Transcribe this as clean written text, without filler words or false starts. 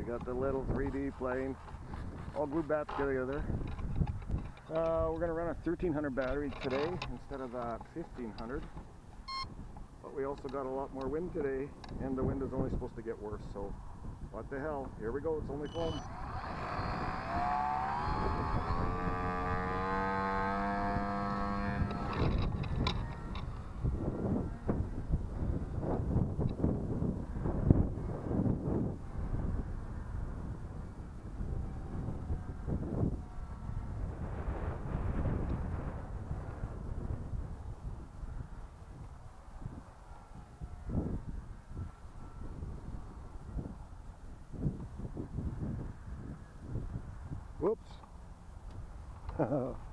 got the little 3D plane all glued back together. We're going to run a 1300 battery today instead of a 1500. But we also got a lot more wind today, and the wind is only supposed to get worse, so what the hell, here we go, it's only foam. Whoops.